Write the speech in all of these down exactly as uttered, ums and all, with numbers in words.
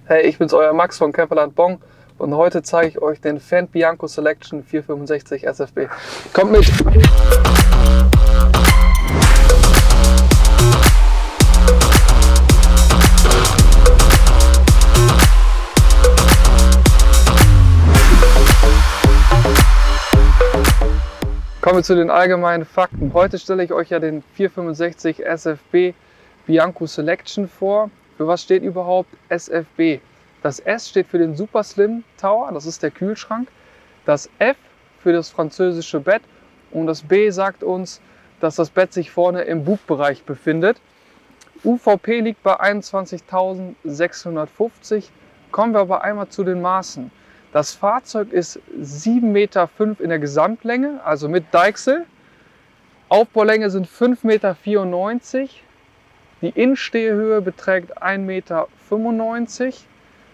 Hey, ich bin's, euer Max von Camperland Bong und heute zeige ich euch den Fendt Bianco Selection vierhundertfünfundsechzig S F B. Kommt mit! Kommen wir zu den allgemeinen Fakten. Heute stelle ich euch ja den vierhundertfünfundsechzig S F B Bianco Selection vor. Für was steht überhaupt S F B? Das S steht für den Super Slim Tower, das ist der Kühlschrank. Das F für das französische Bett und das B sagt uns, dass das Bett sich vorne im Bugbereich befindet. U V P liegt bei einundzwanzigtausendsechshundertfünfzig. Kommen wir aber einmal zu den Maßen. Das Fahrzeug ist sieben Meter fünf in der Gesamtlänge, also mit Deichsel. Aufbaulänge sind fünf Meter vierundneunzig. Die Innenstehhöhe beträgt ein Meter fünfundneunzig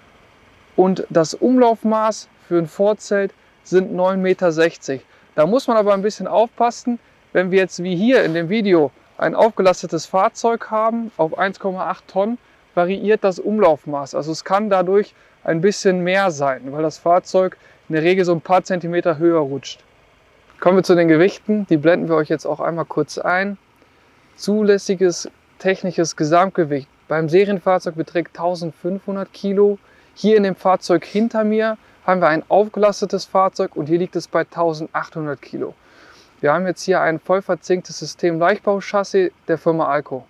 und das Umlaufmaß für ein Vorzelt sind neun Meter sechzig. Da muss man aber ein bisschen aufpassen, wenn wir jetzt wie hier in dem Video ein aufgelastetes Fahrzeug haben auf eins Komma acht Tonnen, variiert das Umlaufmaß. Also es kann dadurch ein bisschen mehr sein, weil das Fahrzeug in der Regel so ein paar Zentimeter höher rutscht. Kommen wir zu den Gewichten, die blenden wir euch jetzt auch einmal kurz ein. Zulässiges technisches Gesamtgewicht beim Serienfahrzeug beträgt eintausendfünfhundert Kilo. Hier in dem Fahrzeug hinter mir haben wir ein aufgelastetes Fahrzeug und hier liegt es bei eintausendachthundert Kilo. Wir haben jetzt hier ein voll verzinktes System Leichtbauchassis der Firma Alco.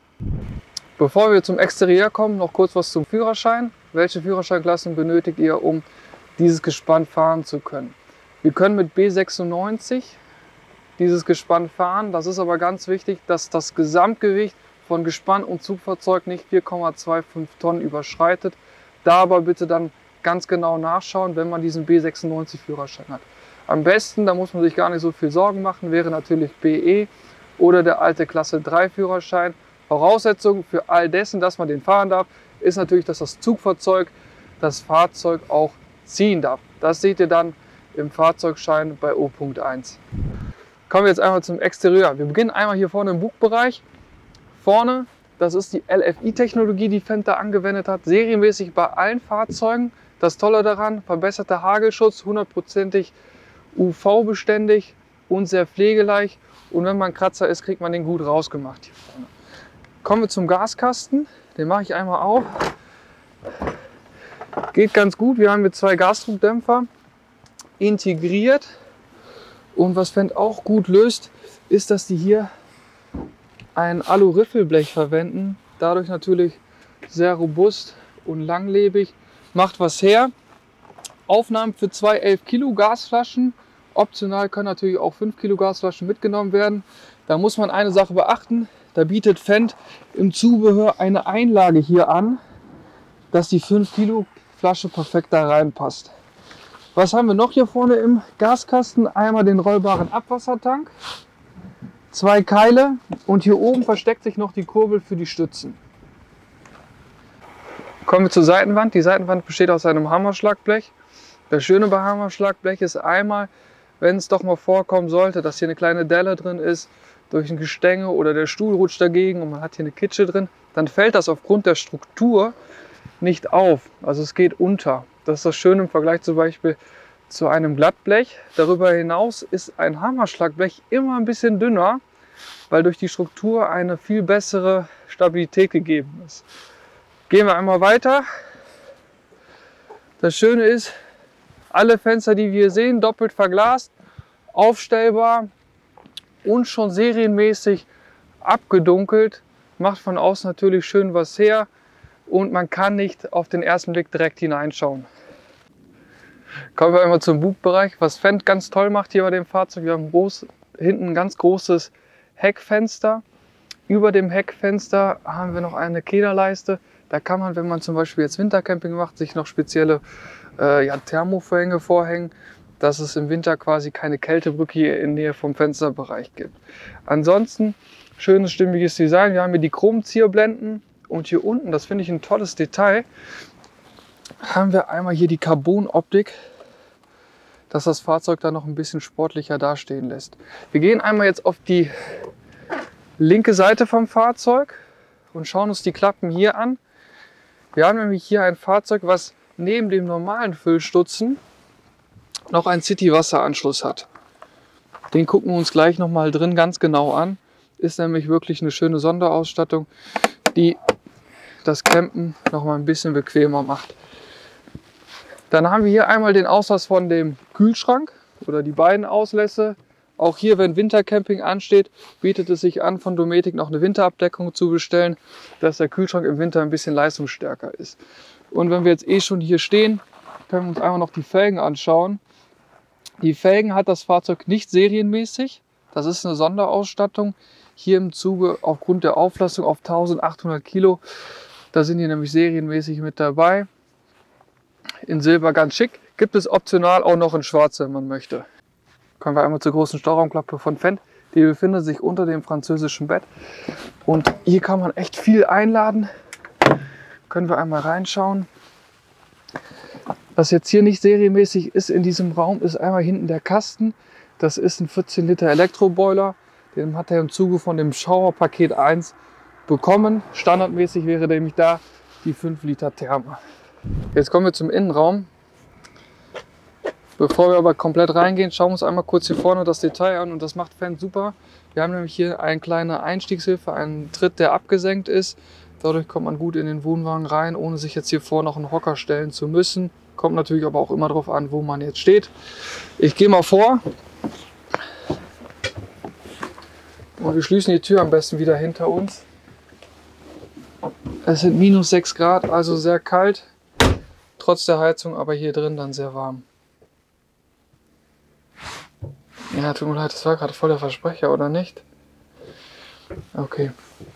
Bevor wir zum Exterieur kommen, noch kurz was zum Führerschein. Welche Führerscheinklassen benötigt ihr, um dieses Gespann fahren zu können? Wir können mit B sechsundneunzig dieses Gespann fahren. Das ist aber ganz wichtig, dass das Gesamtgewicht von Gespann und Zugfahrzeug nicht vier Komma fünfundzwanzig Tonnen überschreitet. Da aber bitte dann ganz genau nachschauen, wenn man diesen B sechsundneunzig Führerschein hat. Am besten, da muss man sich gar nicht so viel Sorgen machen, wäre natürlich B E oder der alte Klasse drei Führerschein. Voraussetzung für all dessen, dass man den fahren darf, ist natürlich, dass das Zugfahrzeug das Fahrzeug auch ziehen darf. Das seht ihr dann im Fahrzeugschein bei O Punkt eins. Kommen wir jetzt einmal zum Exterieur. Wir beginnen einmal hier vorne im Bugbereich. Vorne, das ist die L F I-Technologie, die Fendt da angewendet hat, serienmäßig bei allen Fahrzeugen. Das Tolle daran, verbesserter Hagelschutz, hundertprozentig U V-beständig und sehr pflegeleicht. Und wenn man ein Kratzer ist, kriegt man den gut rausgemacht hier vorne. Kommen wir zum Gaskasten, den mache ich einmal auf. Geht ganz gut, wir haben hier zwei Gasdruckdämpfer integriert. Und was Fendt auch gut löst, ist, dass die hier ein Alu-Riffelblech verwenden, dadurch natürlich sehr robust und langlebig, macht was her. Aufnahmen für zwei elf Kilo Gasflaschen, optional können natürlich auch fünf Kilo Gasflaschen mitgenommen werden. Da muss man eine Sache beachten, da bietet Fendt im Zubehör eine Einlage hier an, dass die fünf Kilo Flasche perfekt da reinpasst. Was haben wir noch hier vorne im Gaskasten? Einmal den rollbaren Abwassertank. Zwei Keile und hier oben versteckt sich noch die Kurbel für die Stützen. Kommen wir zur Seitenwand. Die Seitenwand besteht aus einem Hammerschlagblech. Das Schöne bei Hammerschlagblech ist einmal, wenn es doch mal vorkommen sollte, dass hier eine kleine Delle drin ist, durch ein Gestänge oder der Stuhl rutscht dagegen und man hat hier eine Kitsche drin, dann fällt das aufgrund der Struktur nicht auf. Also es geht unter. Das ist das Schöne im Vergleich zum Beispiel zu einem Glattblech. Darüber hinaus ist ein Hammerschlagblech immer ein bisschen dünner, weil durch die Struktur eine viel bessere Stabilität gegeben ist. Gehen wir einmal weiter. Das Schöne ist, alle Fenster, die wir hier sehen, doppelt verglast, aufstellbar und schon serienmäßig abgedunkelt. Macht von außen natürlich schön was her und man kann nicht auf den ersten Blick direkt hineinschauen. Kommen wir einmal zum Bugbereich. Was Fendt ganz toll macht hier bei dem Fahrzeug, wir haben groß, hinten ein ganz großes Heckfenster. Über dem Heckfenster haben wir noch eine Kederleiste. Da kann man, wenn man zum Beispiel jetzt Wintercamping macht, sich noch spezielle äh, ja, Thermovorhänge vorhängen, dass es im Winter quasi keine Kältebrücke hier in Nähe vom Fensterbereich gibt. Ansonsten schönes, stimmiges Design. Wir haben hier die Chromzierblenden und hier unten, das finde ich ein tolles Detail, haben wir einmal hier die Carbon-Optik, dass das Fahrzeug dann noch ein bisschen sportlicher dastehen lässt. Wir gehen einmal jetzt auf die linke Seite vom Fahrzeug und schauen uns die Klappen hier an. Wir haben nämlich hier ein Fahrzeug, was neben dem normalen Füllstutzen noch einen City-Wasseranschluss hat. Den gucken wir uns gleich nochmal drin ganz genau an. Ist nämlich wirklich eine schöne Sonderausstattung, die das Campen nochmal ein bisschen bequemer macht. Dann haben wir hier einmal den Auslass von dem Kühlschrank oder die beiden Auslässe. Auch hier, wenn Wintercamping ansteht, bietet es sich an, von Dometic noch eine Winterabdeckung zu bestellen, dass der Kühlschrank im Winter ein bisschen leistungsstärker ist. Und wenn wir jetzt eh schon hier stehen, können wir uns einmal noch die Felgen anschauen. Die Felgen hat das Fahrzeug nicht serienmäßig. Das ist eine Sonderausstattung. Hier im Zuge aufgrund der Auflastung auf eintausendachthundert Kilo. Da sind die nämlich serienmäßig mit dabei. In Silber ganz schick. Gibt es optional auch noch in Schwarz, wenn man möchte. Kommen wir einmal zur großen Stauraumklappe von Fendt. Die befindet sich unter dem französischen Bett. Und hier kann man echt viel einladen. Können wir einmal reinschauen. Was jetzt hier nicht serienmäßig ist in diesem Raum, ist einmal hinten der Kasten. Das ist ein vierzehn Liter Elektroboiler. Den hat er im Zuge von dem Schauerpaket eins bekommen. Standardmäßig wäre nämlich da die fünf Liter Therme. Jetzt kommen wir zum Innenraum. Bevor wir aber komplett reingehen, schauen wir uns einmal kurz hier vorne das Detail an und das macht Fendt super. Wir haben nämlich hier eine kleine Einstiegshilfe, einen Tritt, der abgesenkt ist. Dadurch kommt man gut in den Wohnwagen rein, ohne sich jetzt hier vor noch einen Hocker stellen zu müssen. Kommt natürlich aber auch immer darauf an, wo man jetzt steht. Ich gehe mal vor und wir schließen die Tür am besten wieder hinter uns. Es sind minus sechs Grad, also sehr kalt, trotz der Heizung, aber hier drin dann sehr warm. Ja, tut mir leid, das war gerade voll der Versprecher, oder nicht? Okay.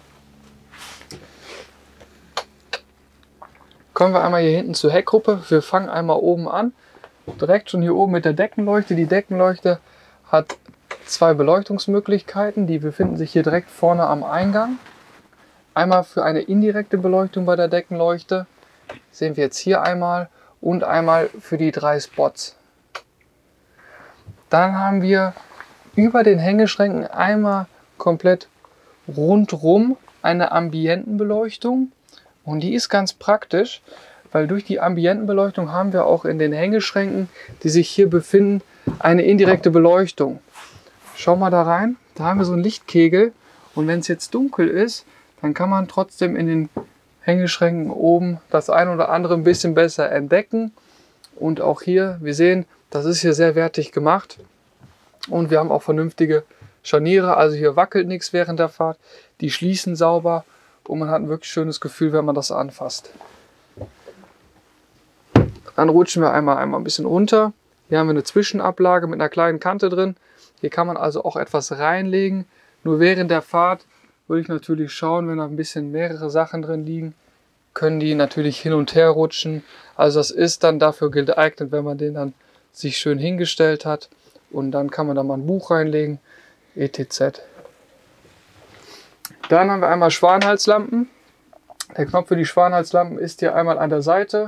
Kommen wir einmal hier hinten zur Heckgruppe. Wir fangen einmal oben an. Direkt schon hier oben mit der Deckenleuchte. Die Deckenleuchte hat zwei Beleuchtungsmöglichkeiten. Die befinden sich hier direkt vorne am Eingang. Einmal für eine indirekte Beleuchtung bei der Deckenleuchte. Sehen wir jetzt hier einmal. Und einmal für die drei Spots. Dann haben wir über den Hängeschränken einmal komplett rundrum eine Ambientenbeleuchtung. Und die ist ganz praktisch, weil durch die Ambientenbeleuchtung haben wir auch in den Hängeschränken, die sich hier befinden, eine indirekte Beleuchtung. Schau mal da rein, da haben wir so einen Lichtkegel. Und wenn es jetzt dunkel ist, dann kann man trotzdem in den Hängeschränken oben das ein oder andere ein bisschen besser entdecken. Und auch hier, wir sehen, das ist hier sehr wertig gemacht. Und wir haben auch vernünftige Scharniere, also hier wackelt nichts während der Fahrt. Die schließen sauber und man hat ein wirklich schönes Gefühl, wenn man das anfasst. Dann rutschen wir einmal, einmal ein bisschen runter. Hier haben wir eine Zwischenablage mit einer kleinen Kante drin. Hier kann man also auch etwas reinlegen. Nur während der Fahrt würde ich natürlich schauen, wenn da ein bisschen mehrere Sachen drin liegen, können die natürlich hin und her rutschen. Also das ist dann dafür geeignet, wenn man den dann sich schön hingestellt hat. Und dann kann man da mal ein Buch reinlegen, et cetera. Dann haben wir einmal Schwanhalslampen. Der Knopf für die Schwanhalslampen ist hier einmal an der Seite.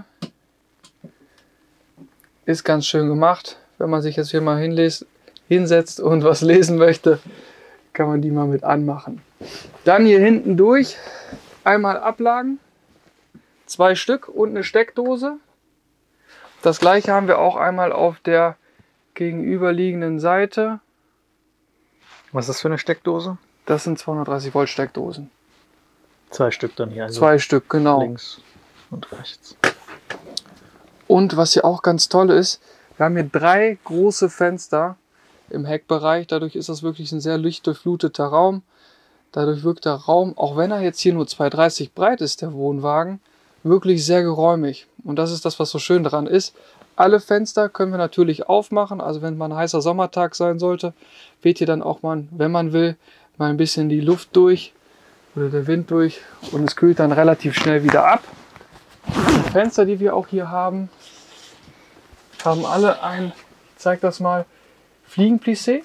Ist ganz schön gemacht. Wenn man sich jetzt hier mal hinlässt, hinsetzt und was lesen möchte, kann man die mal mit anmachen. Dann hier hinten durch einmal Ablagen. Zwei Stück und eine Steckdose. Das gleiche haben wir auch einmal auf der gegenüberliegenden Seite. Was ist das für eine Steckdose? Das sind zweihundertdreißig Volt Steckdosen. Zwei Stück dann hier. Also Zwei Stück, genau. Links und rechts. Und was hier auch ganz toll ist, wir haben hier drei große Fenster im Heckbereich. Dadurch ist das wirklich ein sehr lichtdurchfluteter Raum. Dadurch wirkt der Raum, auch wenn er jetzt hier nur zwei dreißig breit ist, der Wohnwagen, wirklich sehr geräumig. Und das ist das, was so schön daran ist. Alle Fenster können wir natürlich aufmachen. Also wenn mal ein heißer Sommertag sein sollte, weht hier dann auch mal, wenn man will, mal ein bisschen die Luft durch oder der Wind durch. Und es kühlt dann relativ schnell wieder ab. Die Fenster, die wir auch hier haben, haben alle ein, ich zeige das mal, Fliegenplissé.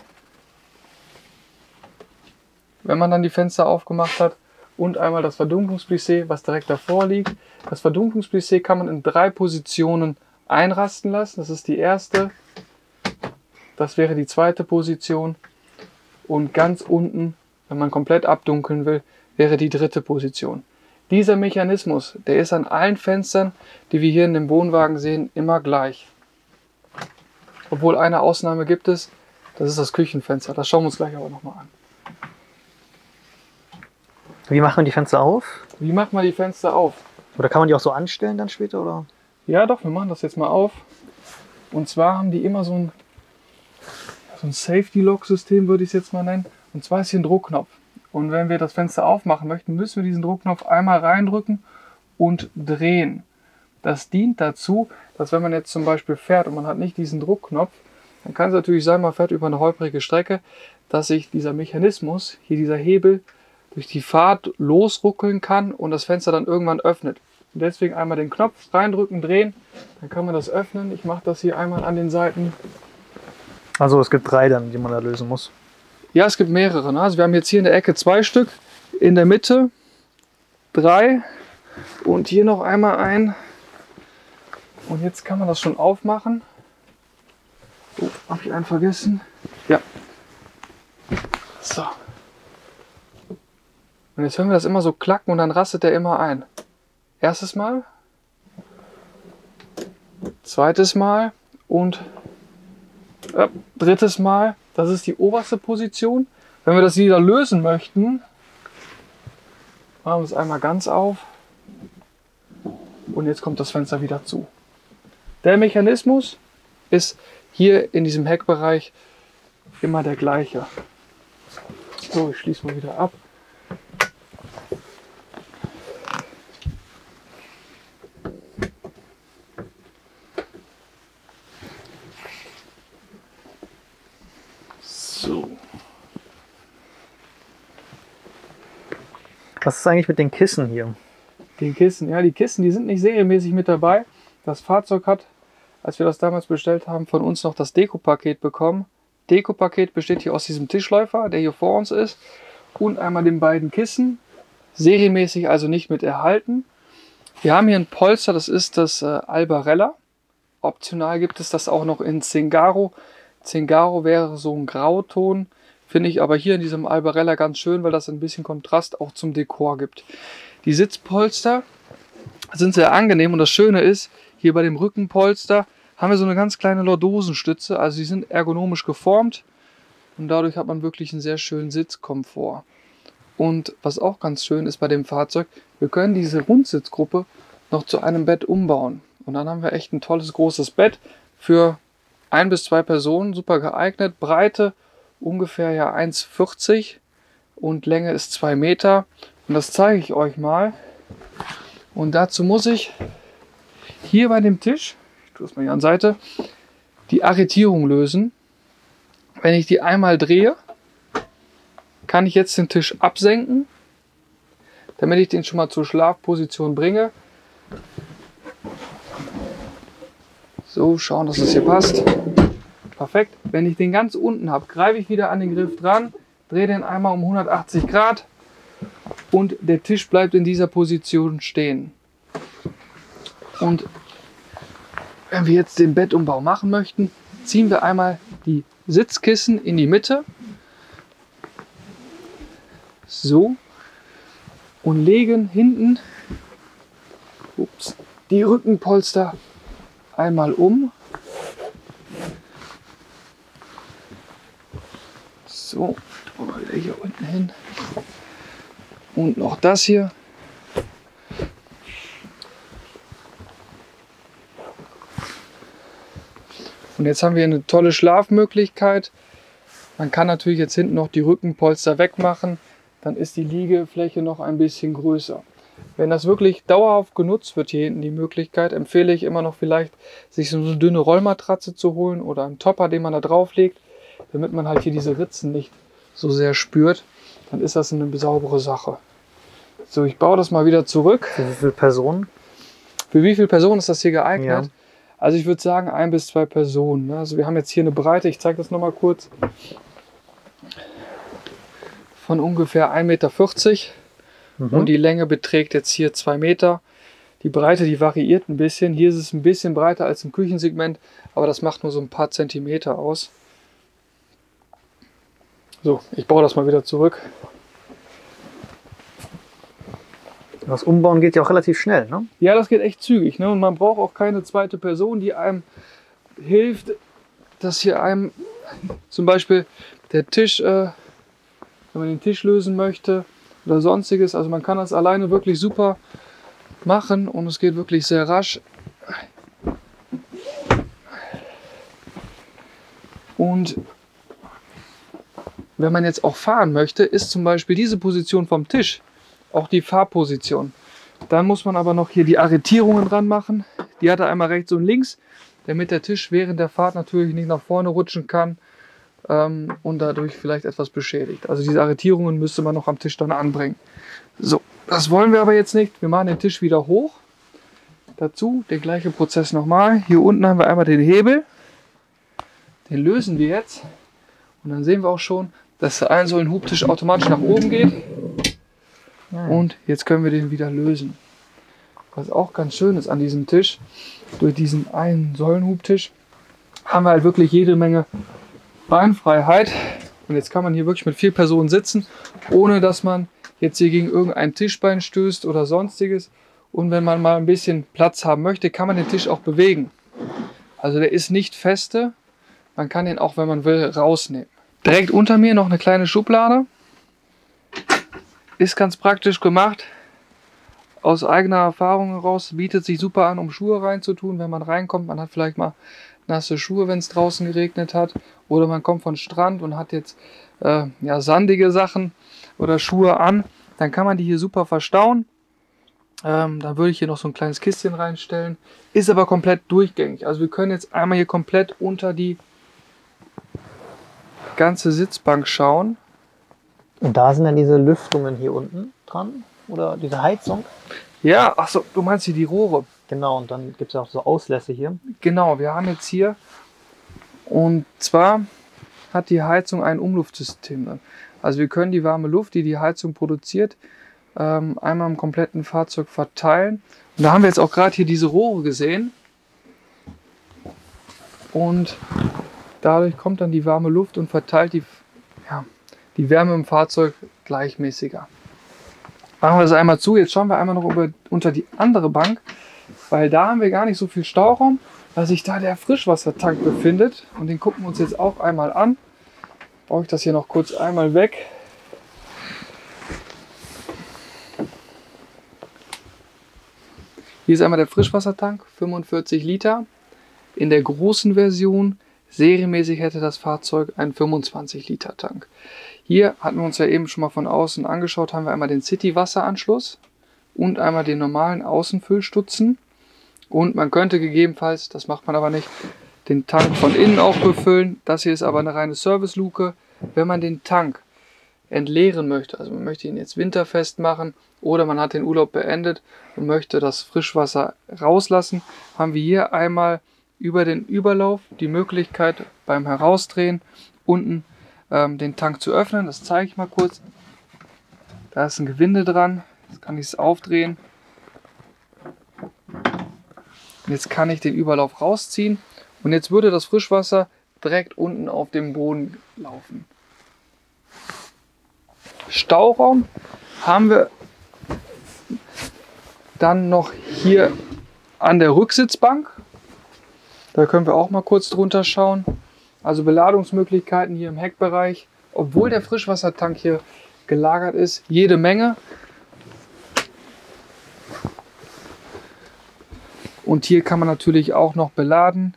Wenn man dann die Fenster aufgemacht hat. Und einmal das Verdunklungsplissé, was direkt davor liegt. Das Verdunklungsplissé kann man in drei Positionen einrasten lassen. Das ist die erste. Das wäre die zweite Position. Und ganz unten, wenn man komplett abdunkeln will, wäre die dritte Position. Dieser Mechanismus, der ist an allen Fenstern, die wir hier in dem Wohnwagen sehen, immer gleich. Obwohl eine Ausnahme gibt es, das ist das Küchenfenster. Das schauen wir uns gleich aber nochmal an. Wie macht man die Fenster auf? Wie macht man die Fenster auf? Oder kann man die auch so anstellen dann später? Oder? Ja doch, wir machen das jetzt mal auf. Und zwar haben die immer so ein, so ein Safety-Lock-System, würde ich es jetzt mal nennen. Und zwar ist hier ein Druckknopf. Und wenn wir das Fenster aufmachen möchten, müssen wir diesen Druckknopf einmal reindrücken und drehen. Das dient dazu, dass wenn man jetzt zum Beispiel fährt und man hat nicht diesen Druckknopf, dann kann es natürlich sein, man fährt über eine holprige Strecke, dass sich dieser Mechanismus, hier dieser Hebel, durch die Fahrt losruckeln kann und das Fenster dann irgendwann öffnet. Und deswegen einmal den Knopf reindrücken, drehen, dann kann man das öffnen. Ich mache das hier einmal an den Seiten. Also es gibt drei dann, die man da lösen muss. Ja, es gibt mehrere. Ne? Also wir haben jetzt hier in der Ecke zwei Stück, in der Mitte drei und hier noch einmal ein. Und jetzt kann man das schon aufmachen. Oh, habe ich einen vergessen? Ja. So. Und jetzt hören wir das immer so klacken und dann rastet der immer ein. Erstes Mal. Zweites Mal und äh, drittes Mal. Das ist die oberste Position. Wenn wir das wieder lösen möchten, machen wir es einmal ganz auf. Und jetzt kommt das Fenster wieder zu. Der Mechanismus ist hier in diesem Heckbereich immer der gleiche. So, ich schließe mal wieder ab. So. Was ist eigentlich mit den Kissen hier? Die Kissen, ja, die Kissen, die sind nicht serienmäßig mit dabei. Das Fahrzeug hat, als wir das damals bestellt haben, von uns noch das Deko-Paket bekommen. Deko-Paket besteht hier aus diesem Tischläufer, der hier vor uns ist, und einmal den beiden Kissen. Serienmäßig also nicht mit erhalten. Wir haben hier ein Polster, das ist das äh, Albarella. Optional gibt es das auch noch in Zingaro. Zingaro wäre so ein Grauton, finde ich aber hier in diesem Albarella ganz schön, weil das ein bisschen Kontrast auch zum Dekor gibt. Die Sitzpolster sind sehr angenehm und das Schöne ist, hier bei dem Rückenpolster haben wir so eine ganz kleine Lordosenstütze, also die sind ergonomisch geformt und dadurch hat man wirklich einen sehr schönen Sitzkomfort. Und was auch ganz schön ist bei dem Fahrzeug, wir können diese Rundsitzgruppe noch zu einem Bett umbauen. Und dann haben wir echt ein tolles großes Bett für ein bis zwei Personen, super geeignet. Breite ungefähr ja eins vierzig und Länge ist zwei Meter. Und das zeige ich euch mal. Und dazu muss ich hier bei dem Tisch, ich tue es mal hier an die Seite, die Arretierung lösen. Wenn ich die einmal drehe, kann ich jetzt den Tisch absenken, damit ich den schon mal zur Schlafposition bringe. So, schauen, dass es hier passt. Perfekt. Wenn ich den ganz unten habe, greife ich wieder an den Griff dran, drehe den einmal um hundertachtzig Grad und der Tisch bleibt in dieser Position stehen. Und wenn wir jetzt den Bettumbau machen möchten, ziehen wir einmal die Sitzkissen in die Mitte. So. Und legen hinten ups, die Rückenpolster einmal um. So, tun wir wieder hier unten hin. Und noch das hier. Und jetzt haben wir eine tolle Schlafmöglichkeit. Man kann natürlich jetzt hinten noch die Rückenpolster wegmachen. Dann ist die Liegefläche noch ein bisschen größer. Wenn das wirklich dauerhaft genutzt wird, hier hinten die Möglichkeit, empfehle ich immer noch vielleicht, sich so eine dünne Rollmatratze zu holen oder einen Topper, den man da drauf legt, damit man halt hier diese Ritzen nicht so sehr spürt. Dann ist das eine saubere Sache. So, ich baue das mal wieder zurück. Für wie viele Personen? Für wie viele Personen ist das hier geeignet? Ja. Also ich würde sagen ein bis zwei Personen. Also wir haben jetzt hier eine Breite, ich zeige das nochmal kurz, von ungefähr ein Meter vierzig. Mhm. Und die Länge beträgt jetzt hier zwei Meter. Die Breite, die variiert ein bisschen. Hier ist es ein bisschen breiter als im Küchensegment, aber das macht nur so ein paar Zentimeter aus. So, ich baue das mal wieder zurück. Das Umbauen geht ja auch relativ schnell, ne? Ja, das geht echt zügig, ne? Und man braucht auch keine zweite Person, die einem hilft, dass hier einem zum Beispiel der Tisch, äh, wenn man den Tisch lösen möchte oder sonstiges. Also man kann das alleine wirklich super machen und es geht wirklich sehr rasch. Und wenn man jetzt auch fahren möchte, ist zum Beispiel diese Position vom Tisch auch die Fahrposition. Dann muss man aber noch hier die Arretierungen dran machen. Die hat er einmal rechts und links, damit der Tisch während der Fahrt natürlich nicht nach vorne rutschen kann ähm, und dadurch vielleicht etwas beschädigt. Also diese Arretierungen müsste man noch am Tisch dann anbringen. So, das wollen wir aber jetzt nicht. Wir machen den Tisch wieder hoch. Dazu der gleiche Prozess nochmal. Hier unten haben wir einmal den Hebel. Den lösen wir jetzt. Und dann sehen wir auch schon, dass der Einsäulenhubtisch automatisch nach oben geht. Und jetzt können wir den wieder lösen. Was auch ganz schön ist an diesem Tisch, durch diesen einen Säulenhubtisch haben wir halt wirklich jede Menge Beinfreiheit. Und jetzt kann man hier wirklich mit vier Personen sitzen, ohne dass man jetzt hier gegen irgendein Tischbein stößt oder sonstiges. Und wenn man mal ein bisschen Platz haben möchte, kann man den Tisch auch bewegen. Also der ist nicht feste. Man kann den auch, wenn man will, rausnehmen. Direkt unter mir noch eine kleine Schublade. Ist ganz praktisch gemacht. Aus eigener Erfahrung heraus bietet sich super an, um Schuhe reinzutun, wenn man reinkommt. Man hat vielleicht mal nasse Schuhe, wenn es draußen geregnet hat. Oder man kommt von Strand und hat jetzt äh, ja, sandige Sachen oder Schuhe an. Dann kann man die hier super verstauen. Ähm, dann würde ich hier noch so ein kleines Kistchen reinstellen. Ist aber komplett durchgängig. Also wir können jetzt einmal hier komplett unter die ganze Sitzbank schauen. Und da sind dann diese Lüftungen hier unten dran? Oder diese Heizung? Ja, achso, du meinst hier die Rohre. Genau, und dann gibt es auch so Auslässe hier. Genau, wir haben jetzt hier, und zwar hat die Heizung ein Umluftsystem drin. Also wir können die warme Luft, die die Heizung produziert, ähm, einmal im kompletten Fahrzeug verteilen. Und da haben wir jetzt auch gerade hier diese Rohre gesehen. Und dadurch kommt dann die warme Luft und verteilt die, ja, die Wärme im Fahrzeug gleichmäßiger. Machen wir das einmal zu. Jetzt schauen wir einmal noch über, unter die andere Bank, weil da haben wir gar nicht so viel Stauraum, weil sich da der Frischwassertank befindet. Und den gucken wir uns jetzt auch einmal an. Baue ich das hier noch kurz einmal weg. Hier ist einmal der Frischwassertank, fünfundvierzig Liter. In der großen Version, serienmäßig, hätte das Fahrzeug einen fünfundzwanzig Liter Tank. Hier hatten wir uns ja eben schon mal von außen angeschaut, haben wir einmal den City-Wasseranschluss und einmal den normalen Außenfüllstutzen. Und man könnte gegebenenfalls, das macht man aber nicht, den Tank von innen auch befüllen. Das hier ist aber eine reine Serviceluke. Wenn man den Tank entleeren möchte, also man möchte ihn jetzt winterfest machen oder man hat den Urlaub beendet und möchte das Frischwasser rauslassen, haben wir hier einmal über den Überlauf die Möglichkeit beim Herausdrehen unten ähm, den Tank zu öffnen. Das zeige ich mal kurz. Da ist ein Gewinde dran. Jetzt kann ich es aufdrehen. Jetzt kann ich den Überlauf rausziehen und jetzt würde das Frischwasser direkt unten auf dem Boden laufen. Stauraum haben wir dann noch hier an der Rücksitzbank. Da können wir auch mal kurz drunter schauen. Also Beladungsmöglichkeiten hier im Heckbereich, obwohl der Frischwassertank hier gelagert ist, jede Menge. Und hier kann man natürlich auch noch beladen.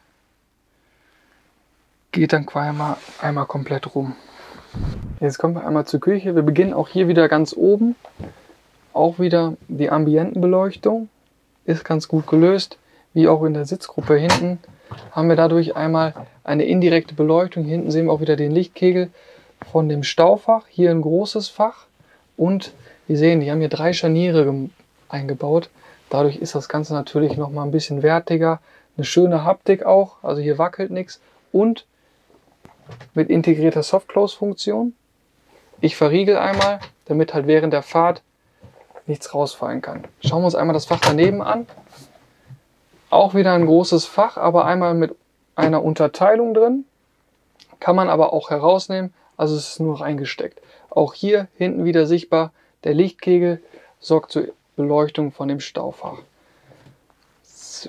Geht dann einmal, einmal komplett rum. Jetzt kommen wir einmal zur Küche. Wir beginnen auch hier wieder ganz oben. Auch wieder die Ambientenbeleuchtung. Ist ganz gut gelöst. Wie auch in der Sitzgruppe hinten haben wir dadurch einmal eine indirekte Beleuchtung. Hier hinten sehen wir auch wieder den Lichtkegel von dem Staufach. Hier ein großes Fach. Und wir sehen, die haben hier drei Scharniere eingebaut. Dadurch ist das Ganze natürlich noch mal ein bisschen wertiger. Eine schöne Haptik auch. Also hier wackelt nichts. Und mit integrierter Soft-Close-Funktion. Ich verriegel einmal, damit halt während der Fahrt nichts rausfallen kann. Schauen wir uns einmal das Fach daneben an. Auch wieder ein großes Fach, aber einmal mit einer Unterteilung drin. Kann man aber auch herausnehmen, also es ist nur reingesteckt. Auch hier hinten wieder sichtbar, der Lichtkegel sorgt zu, Beleuchtung von dem Staufach. So.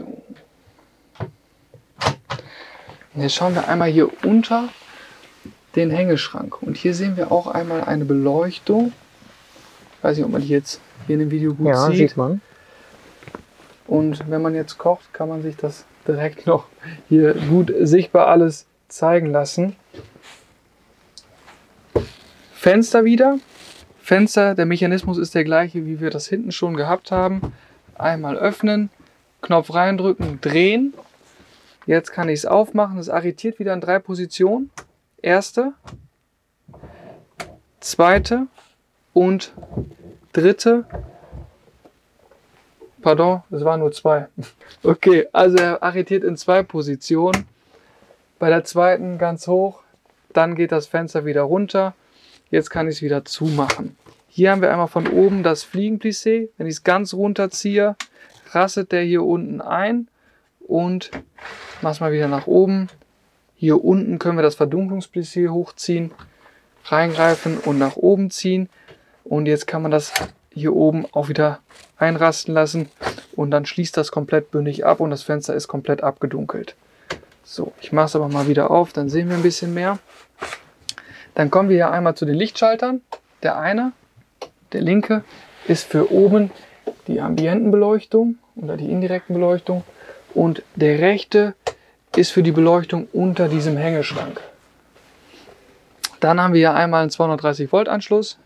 Und jetzt schauen wir einmal hier unter den Hängeschrank. Und hier sehen wir auch einmal eine Beleuchtung. Ich weiß nicht, ob man die jetzt hier in dem Video gut ja, sieht. sieht man. Und wenn man jetzt kocht, kann man sich das direkt noch hier gut sichtbar alles zeigen lassen. Fenster wieder. Fenster, der Mechanismus ist der gleiche, wie wir das hinten schon gehabt haben. Einmal öffnen, Knopf reindrücken, drehen. Jetzt kann ich es aufmachen. Es arretiert wieder in drei Positionen. Erste, zweite und dritte. Pardon, es waren nur zwei. Okay, also er arretiert in zwei Positionen. Bei der zweiten ganz hoch, dann geht das Fenster wieder runter. Jetzt kann ich es wieder zumachen. Hier haben wir einmal von oben das Fliegenplissé. Wenn ich es ganz runter ziehe, rasselt der hier unten ein und mach's mal wieder nach oben. Hier unten können wir das Verdunklungsplissé hochziehen, reingreifen und nach oben ziehen. Und jetzt kann man das hier oben auch wieder einrasten lassen und dann schließt das komplett bündig ab und das Fenster ist komplett abgedunkelt. So, ich mache es aber mal wieder auf, dann sehen wir ein bisschen mehr. Dann kommen wir hier einmal zu den Lichtschaltern. Der eine, der linke, ist für oben die Ambientenbeleuchtung oder die indirekten Beleuchtung und der rechte ist für die Beleuchtung unter diesem Hängeschrank. Dann haben wir hier einmal einen zweihundertdreißig Volt Anschluss.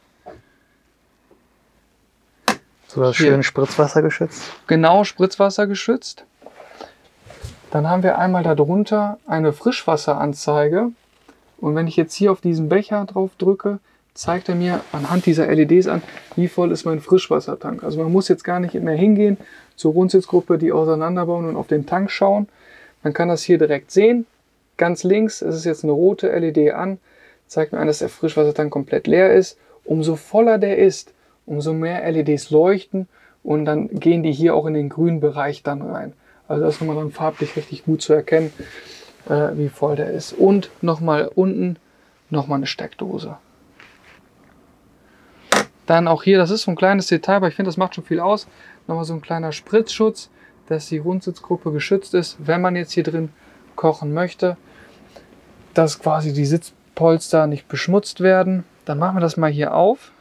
So schön Spritzwasser geschützt. Genau, Spritzwasser geschützt. Dann haben wir einmal darunter eine Frischwasseranzeige. Und wenn ich jetzt hier auf diesen Becher drauf drücke, zeigt er mir anhand dieser L E Ds an, wie voll ist mein Frischwassertank. Also man muss jetzt gar nicht mehr hingehen zur Rundsitzgruppe, die auseinanderbauen und auf den Tank schauen. Man kann das hier direkt sehen. Ganz links ist es jetzt eine rote L E D an, zeigt mir an, dass der Frischwassertank komplett leer ist. Umso voller der ist, umso mehr L E Ds leuchten und dann gehen die hier auch in den grünen Bereich dann rein. Also das ist nochmal dann farblich richtig gut zu erkennen, äh, wie voll der ist. Und nochmal unten nochmal eine Steckdose. Dann auch hier, das ist so ein kleines Detail, aber ich finde, das macht schon viel aus. Nochmal so ein kleiner Spritzschutz, dass die Rundsitzgruppe geschützt ist, wenn man jetzt hier drin kochen möchte, dass quasi die Sitzpolster nicht beschmutzt werden. Dann machen wir das mal hier auf.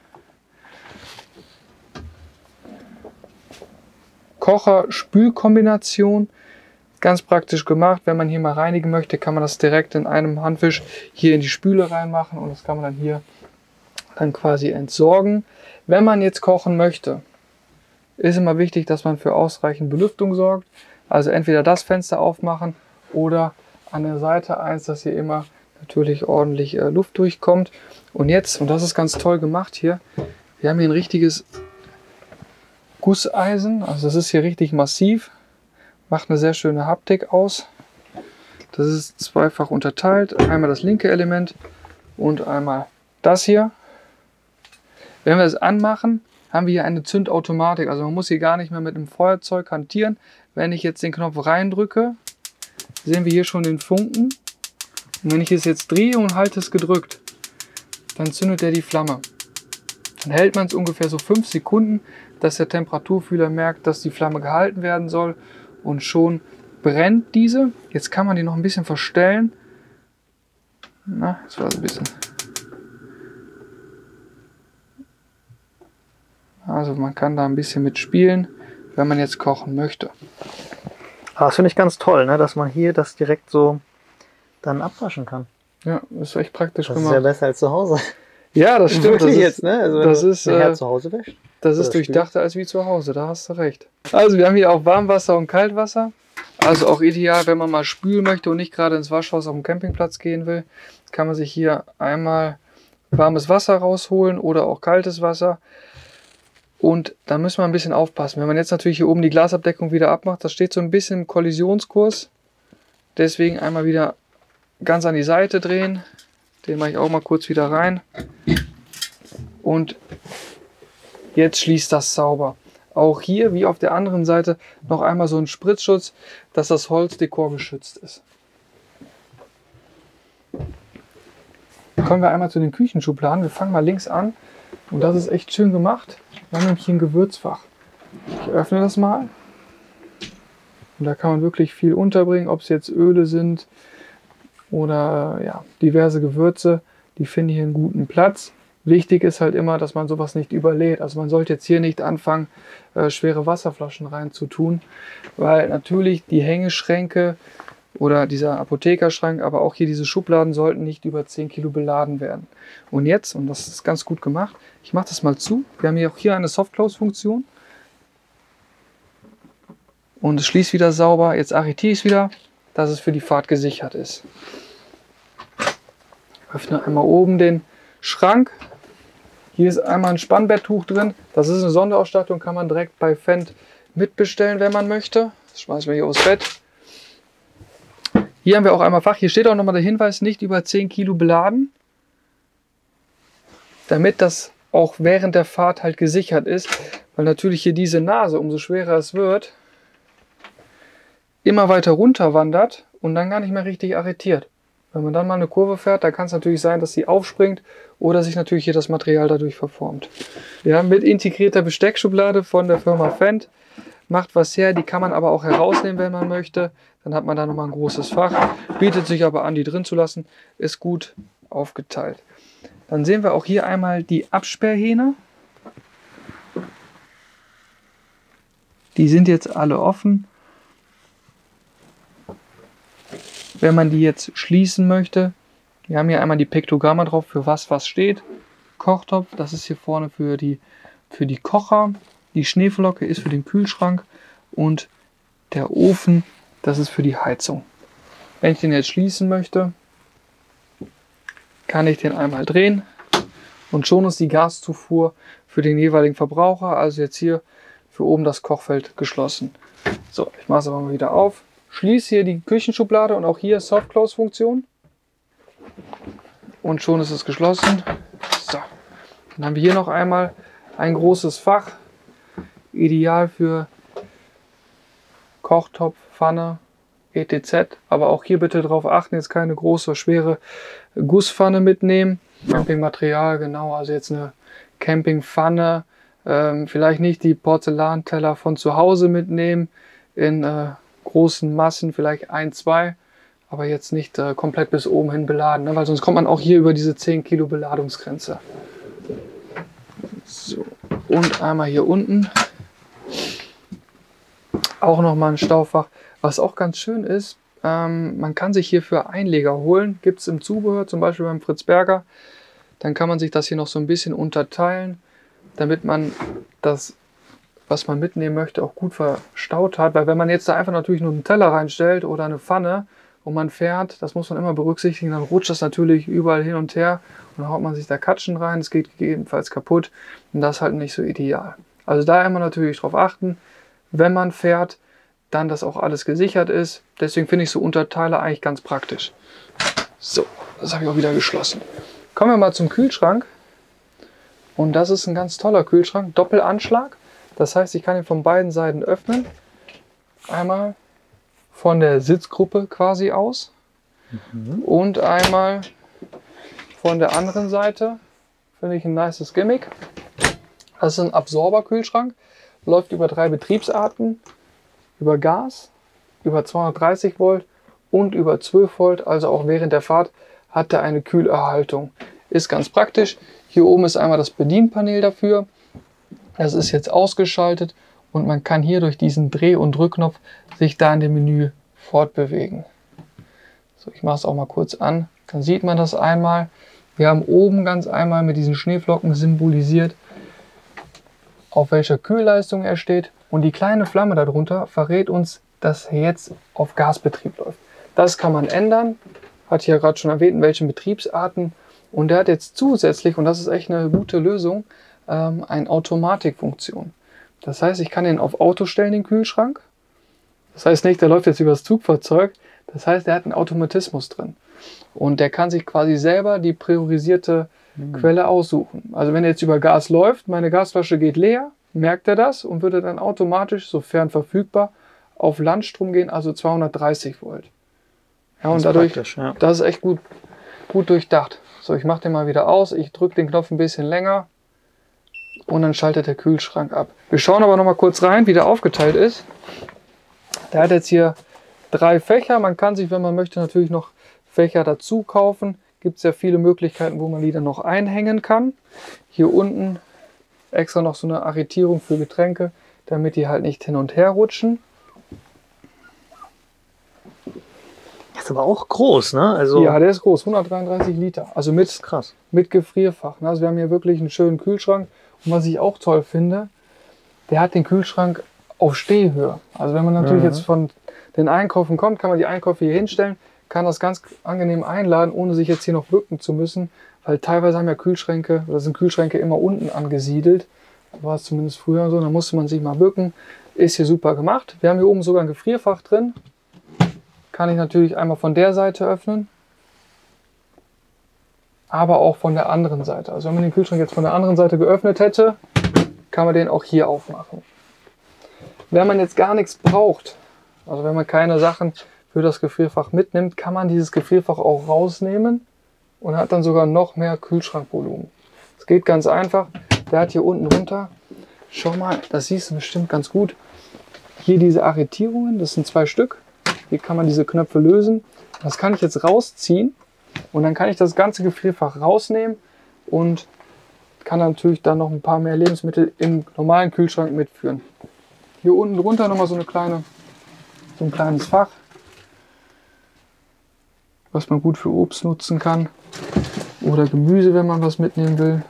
Kocher-Spülkombination, ganz praktisch gemacht. Wenn man hier mal reinigen möchte, kann man das direkt in einem Handwisch hier in die Spüle reinmachen und das kann man dann hier dann quasi entsorgen. Wenn man jetzt kochen möchte, ist immer wichtig, dass man für ausreichend Belüftung sorgt. Also entweder das Fenster aufmachen oder an der Seite eins, dass hier immer natürlich ordentlich äh, Luft durchkommt. Und jetzt, und das ist ganz toll gemacht hier, wir haben hier ein richtiges Gusseisen, also das ist hier richtig massiv, macht eine sehr schöne Haptik aus. Das ist zweifach unterteilt, einmal das linke Element und einmal das hier. Wenn wir es anmachen, haben wir hier eine Zündautomatik, also man muss hier gar nicht mehr mit einem Feuerzeug hantieren. Wenn ich jetzt den Knopf reindrücke, sehen wir hier schon den Funken. Und wenn ich es jetzt drehe und halte es gedrückt, dann zündet er die Flamme. Dann hält man es ungefähr so fünf Sekunden, dass der Temperaturfühler merkt, dass die Flamme gehalten werden soll und schon brennt diese. Jetzt kann man die noch ein bisschen verstellen. Na, das war so ein bisschen. Also man kann da ein bisschen mitspielen, wenn man jetzt kochen möchte. Aber das finde ich ganz toll, ne? Dass man hier das direkt so dann abwaschen kann. Ja, das ist echt praktisch das gemacht. Das ist ja besser als zu Hause. Ja, das stimmt. Das ist, jetzt, ne? Also das ist, äh, zu Hause wäscht. Das ist durchdachter als wie zu Hause, da hast du recht. Also wir haben hier auch Warmwasser und Kaltwasser. Also auch ideal, wenn man mal spülen möchte und nicht gerade ins Waschhaus auf dem Campingplatz gehen will, kann man sich hier einmal warmes Wasser rausholen oder auch kaltes Wasser. Und da müssen wir ein bisschen aufpassen. Wenn man jetzt natürlich hier oben die Glasabdeckung wieder abmacht, das steht so ein bisschen im Kollisionskurs. Deswegen einmal wieder ganz an die Seite drehen. Den mache ich auch mal kurz wieder rein. Und jetzt schließt das sauber. Auch hier, wie auf der anderen Seite, noch einmal so ein Spritzschutz, dass das Holzdekor geschützt ist. Kommen wir einmal zu den Küchenschubladen. Wir fangen mal links an. Und das ist echt schön gemacht. Wir haben nämlich hier ein Gewürzfach. Ich öffne das mal. Und da kann man wirklich viel unterbringen, ob es jetzt Öle sind oder ja, diverse Gewürze. Die finden hier einen guten Platz. Wichtig ist halt immer, dass man sowas nicht überlädt. Also man sollte jetzt hier nicht anfangen, äh, schwere Wasserflaschen reinzutun, weil natürlich die Hängeschränke oder dieser Apothekerschrank, aber auch hier diese Schubladen sollten nicht über zehn Kilo beladen werden. Und jetzt, und das ist ganz gut gemacht, ich mache das mal zu. Wir haben hier auch hier eine Soft-Close-Funktion. Und es schließt wieder sauber. Jetzt arretiere ich es wieder, dass es für die Fahrt gesichert ist. Ich öffne einmal oben den Schrank. Hier ist einmal ein Spannbetttuch drin. Das ist eine Sonderausstattung, kann man direkt bei Fendt mitbestellen, wenn man möchte. Das schmeißen wir hier aufs Bett. Hier haben wir auch einmal Fach. Hier steht auch nochmal der Hinweis, nicht über zehn Kilo beladen. Damit das auch während der Fahrt halt gesichert ist. Weil natürlich hier diese Nase, umso schwerer es wird, immer weiter runter wandert und dann gar nicht mehr richtig arretiert. Wenn man dann mal eine Kurve fährt, da kann es natürlich sein, dass sie aufspringt oder sich natürlich hier das Material dadurch verformt. Ja, mit integrierter Besteckschublade von der Firma Fendt. Macht was her, die kann man aber auch herausnehmen, wenn man möchte. Dann hat man da nochmal ein großes Fach. Bietet sich aber an, die drin zu lassen. Ist gut aufgeteilt. Dann sehen wir auch hier einmal die Absperrhähne. Die sind jetzt alle offen. Wenn man die jetzt schließen möchte, wir haben hier einmal die Piktogramme drauf, für was was steht. Kochtopf, das ist hier vorne für die, für die Kocher. Die Schneeflocke ist für den Kühlschrank und der Ofen, das ist für die Heizung. Wenn ich den jetzt schließen möchte, kann ich den einmal drehen und schon ist die Gaszufuhr für den jeweiligen Verbraucher, also jetzt hier für oben das Kochfeld, geschlossen. So, ich mache es aber mal wieder auf. Schließe hier die Küchenschublade und auch hier Soft-Close-Funktion. Und schon ist es geschlossen. So, dann haben wir hier noch einmal ein großes Fach. Ideal für Kochtopf, Pfanne, et cetera. Aber auch hier bitte darauf achten, jetzt keine große, schwere Gusspfanne mitnehmen. Campingmaterial, genau, also jetzt eine Campingpfanne. Ähm, vielleicht nicht die Porzellanteller von zu Hause mitnehmen in äh, großen Massen, vielleicht ein, zwei, aber jetzt nicht äh, komplett bis oben hin beladen, ne? Weil sonst kommt man auch hier über diese zehn Kilo Beladungsgrenze. So, und einmal hier unten auch nochmal ein Staufach, was auch ganz schön ist. Ähm, man kann sich hierfür Einleger holen, gibt es im Zubehör, zum Beispiel beim Fritz Berger. Dann kann man sich das hier noch so ein bisschen unterteilen, damit man das, was man mitnehmen möchte, auch gut verstaut hat. Weil wenn man jetzt da einfach natürlich nur einen Teller reinstellt oder eine Pfanne und man fährt, das muss man immer berücksichtigen, dann rutscht das natürlich überall hin und her und dann haut man sich da Katschen rein, es geht gegebenenfalls kaputt und das ist halt nicht so ideal. Also da immer natürlich drauf achten, wenn man fährt, dann, dass auch alles gesichert ist. Deswegen finde ich so Unterteiler eigentlich ganz praktisch. So, das habe ich auch wieder geschlossen. Kommen wir mal zum Kühlschrank. Und das ist ein ganz toller Kühlschrank, Doppelanschlag. Das heißt, ich kann ihn von beiden Seiten öffnen. Einmal von der Sitzgruppe quasi aus. Mhm. Und einmal von der anderen Seite. Finde ich ein nices Gimmick. Das ist ein Absorber-Kühlschrank. Läuft über drei Betriebsarten. Über Gas, über zweihundertdreißig Volt und über zwölf Volt. Also auch während der Fahrt hat er eine Kühlerhaltung. Ist ganz praktisch. Hier oben ist einmal das Bedienpanel dafür. Das ist jetzt ausgeschaltet und man kann hier durch diesen Dreh- und Drückknopf sich da in dem Menü fortbewegen. So, ich mache es auch mal kurz an. Dann sieht man das einmal. Wir haben oben ganz einmal mit diesen Schneeflocken symbolisiert, auf welcher Kühlleistung er steht. Und die kleine Flamme darunter verrät uns, dass er jetzt auf Gasbetrieb läuft. Das kann man ändern. Hatte ich ja gerade schon erwähnt, in welchen Betriebsarten. Und der hat jetzt zusätzlich, und das ist echt eine gute Lösung, ähm, eine Automatikfunktion. Das heißt, ich kann den auf Auto stellen, den Kühlschrank. Das heißt nicht, der läuft jetzt über das Zugfahrzeug. Das heißt, der hat einen Automatismus drin. Und der kann sich quasi selber die priorisierte mhm. Quelle aussuchen. Also wenn er jetzt über Gas läuft, meine Gasflasche geht leer, merkt er das und würde dann automatisch, sofern verfügbar, auf Landstrom gehen, also zweihundertdreißig Volt. Ja, und das dadurch, ja. das ist echt gut, gut durchdacht. So, ich mache den mal wieder aus, ich drücke den Knopf ein bisschen länger und dann schaltet der Kühlschrank ab. Wir schauen aber noch mal kurz rein, wie der aufgeteilt ist. Der hat jetzt hier drei Fächer. Man kann sich, wenn man möchte, natürlich noch Fächer dazu kaufen. Gibt es ja viele Möglichkeiten, wo man die dann noch einhängen kann. Hier unten extra noch so eine Arretierung für Getränke, damit die halt nicht hin und her rutschen. Ist aber auch groß, ne? Also ja, der ist groß, hundertdreiunddreißig Liter. Also mit, krass. mit Gefrierfach. Also wir haben hier wirklich einen schönen Kühlschrank. Und was ich auch toll finde, der hat den Kühlschrank auf Stehhöhe. Also wenn man natürlich mhm. jetzt von den Einkäufen kommt, kann man die Einkäufe hier hinstellen, kann das ganz angenehm einladen, ohne sich jetzt hier noch bücken zu müssen. Weil teilweise haben ja Kühlschränke, oder sind Kühlschränke immer unten angesiedelt. War es zumindest früher so, da musste man sich mal bücken. Ist hier super gemacht. Wir haben hier oben sogar ein Gefrierfach drin. Kann ich natürlich einmal von der Seite öffnen, aber auch von der anderen Seite. Also wenn man den Kühlschrank jetzt von der anderen Seite geöffnet hätte, kann man den auch hier aufmachen. Wenn man jetzt gar nichts braucht, also wenn man keine Sachen für das Gefrierfach mitnimmt, kann man dieses Gefrierfach auch rausnehmen und hat dann sogar noch mehr Kühlschrankvolumen. Es geht ganz einfach. Der hat hier unten runter, schau mal, das siehst du bestimmt ganz gut, hier diese Arretierungen, das sind zwei Stück. Hier kann man diese Knöpfe lösen. Das kann ich jetzt rausziehen und dann kann ich das ganze Gefrierfach rausnehmen und kann natürlich dann noch ein paar mehr Lebensmittel im normalen Kühlschrank mitführen. Hier unten drunter nochmal so eine kleine, so ein kleines Fach, was man gut für Obst nutzen kann oder Gemüse, wenn man was mitnehmen will.